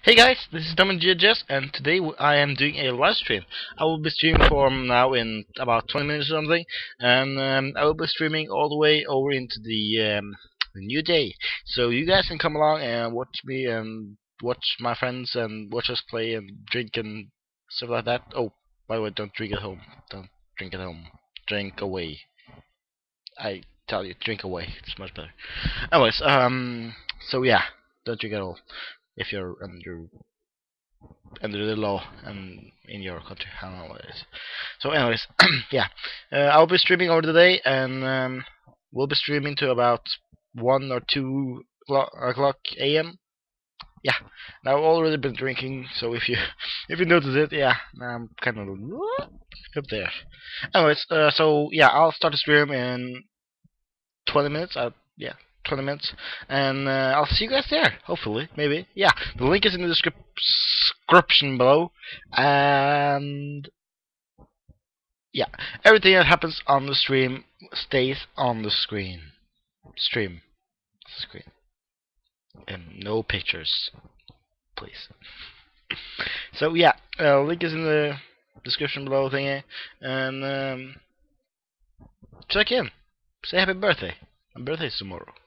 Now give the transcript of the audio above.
Hey guys, this is DomGJS, and today I am doing a live stream. I will be streaming from now in about 20 minutes or something, and I will be streaming all the way over into the new day. So you guys can come along and watch me and watch my friends and watch us play and drink and stuff like that. Oh, by the way, don't drink at home. Don't drink at home. Drink away. I tell you, drink away. It's much better. Anyways, so yeah, don't drink at all if you're under the law and in your country. I don't know what it is. So, anyways, yeah, I'll be streaming over the day, and we'll be streaming to about 1 or 2 o'clock a.m. Yeah, now I've already been drinking, so if you if you notice it, yeah, I'm kind of up there. Anyways, so yeah, I'll start the stream in 20 minutes. Yeah, 20 minutes, and I'll see you guys there. Hopefully, maybe. Yeah, the link is in the description below, and yeah, everything that happens on the stream stays on the screen. Screen, and no pictures, please. So yeah, link is in the description below, thingy, and check in. Say happy birthday. My birthday's tomorrow.